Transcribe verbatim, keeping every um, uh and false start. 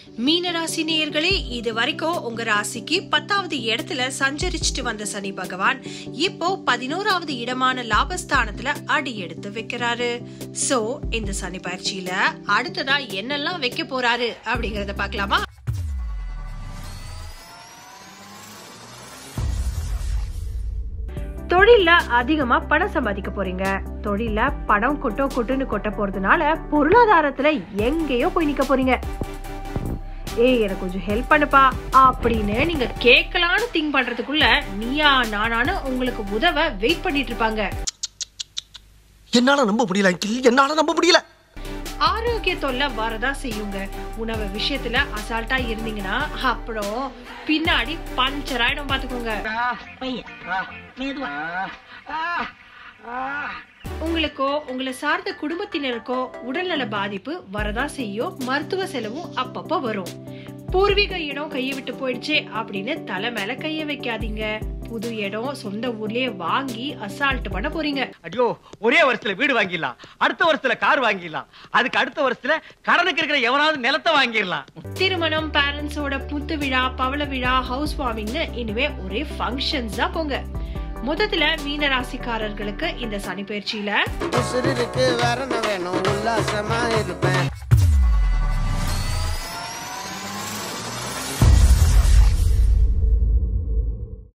மீனராசி நேயர்களே, இது வரைக்கும் உங்க ராசிக்கு பத்தாவது இடத்துல சஞ்சரிச்சுட்டு வந்த சனி பகவான் இப்போ பதினோராவது இடமான லாபஸ்தானத்துல அடி எடுத்து வைக்கிறாரு. சோ இந்த சனி பயிற்சியில அடுத்ததா என்னெல்லாம் வைக்க போறாரு அப்படிங்கறத பாக்கலாமா? தொழில அதிகமா பணம் சம்பாதிக்க போறீங்க. தொழில பணம் கொட்டோ கொட்டுன்னு கொட்ட போறதுனால பொருளாதாரத்துல எங்கேயோ போய் நிக்க போறீங்க. ஏய் எனக்கு கொஞ்சம் ஹெல்ப் பண்ணுப்பா அப்படின்னு நீங்க கேட்கலான்னு திங்க் பண்றதுக்குள்ள நீயா நானானு உங்களுக்கு உதவ வெயிட் பண்ணிட்டு இருப்பாங்க. என்னால நம்ப முடியல அங்கிள், என்னால நம்ப முடியல. ஆரோக்கிய தொல்லை வரதா செய்யுங்க. உணவு விஷயத்துல அசால்ட்டா இருந்தீங்கன்னா அப்புறம் பின்னாடி பஞ்சர் ஆயிடும் பாத்துக்கோங்க. உங்களுக்கோ உங்களை சார்ந்த குடும்பத்தினருக்கோ உடல்நல பாதிப்பு வரதா செய்யும். மருத்துவ செலவும் அப்பப்ப வரும். பூர்வீக இடம் கையை விட்டு போயிடுச்சே அப்படின்னு தலை மேல கைய வைக்காதீங்க. புது இடம் சொந்த ஊர்லயே வாங்கி அசால்ட் பண்ண போறீங்க. ஐயோ, ஒரே வருஷத்துல வீடு வாங்கிடலாம், அடுத்த வருஷத்துல கார் வாங்கிடலாம், அதுக்கு அடுத்த வருஷத்துல கடனுக்கு இருக்கிற எவனாவது நிலத்தை வாங்கிடலாம். திருமணம், பேரண்ட்ஸோட புத்து விழா, பவள விழா, ஹவுஸ் வார்மிங்னு இனிமே ஒரே ஃபங்க்ஷன்ஸ் தான் போங்க. மொத்தத்துல மீன ராசிக்காரர்களுக்கு இந்த சனி பயிற்சியில வேற வேணும், உல்லாசமா இருப்பேன்.